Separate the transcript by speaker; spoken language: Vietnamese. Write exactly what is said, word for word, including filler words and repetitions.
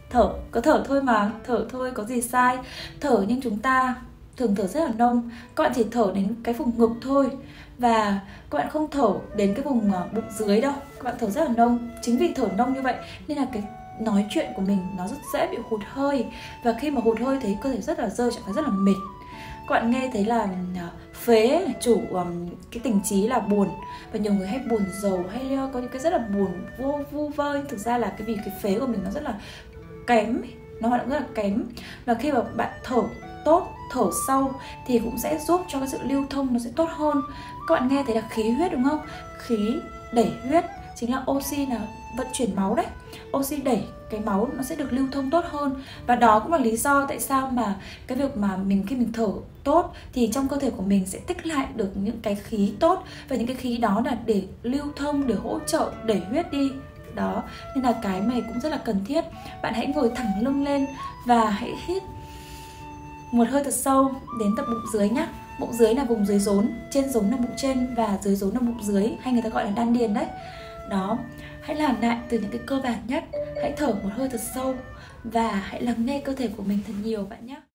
Speaker 1: Thở, có thở thôi mà, thở thôi có gì sai. Thở nhưng chúng ta thường thở rất là nông. Các bạn chỉ thở đến cái vùng ngực thôi, và các bạn không thở đến cái vùng bụng dưới đâu. Các bạn thở rất là nông. Chính vì thở nông như vậy nên là cái nói chuyện của mình nó rất dễ bị hụt hơi. Và khi mà hụt hơi thấy cơ thể rất là rơi, trạng thái rất là mệt. Các bạn nghe thấy là phế chủ um, cái tình trí là buồn, và nhiều người hay buồn rầu, hay có những cái rất là buồn vô vu vơ. Thực ra là cái vì cái phế của mình nó rất là kém, nó hoạt động rất là kém. Và khi mà bạn thở tốt, thở sâu thì cũng sẽ giúp cho cái sự lưu thông nó sẽ tốt hơn. Các bạn nghe thấy là khí huyết đúng không? Khí đẩy huyết chính là oxy, là vận chuyển máu đấy. Oxy đẩy cái máu nó sẽ được lưu thông tốt hơn. Và đó cũng là lý do tại sao mà cái việc mà mình khi mình thở tốt thì trong cơ thể của mình sẽ tích lại được những cái khí tốt. Và những cái khí đó là để lưu thông, để hỗ trợ đẩy huyết đi. Đó, nên là cái này cũng rất là cần thiết. Bạn hãy ngồi thẳng lưng lên và hãy hít một hơi thật sâu đến tận bụng dưới nhé. Bụng dưới là vùng dưới rốn, trên rốn là bụng trên và dưới rốn là bụng dưới, hay người ta gọi là đan điền đấy. Đó, hãy làm lại từ những cái cơ bản nhất. Hãy thở một hơi thật sâu và hãy lắng nghe cơ thể của mình thật nhiều bạn nhé.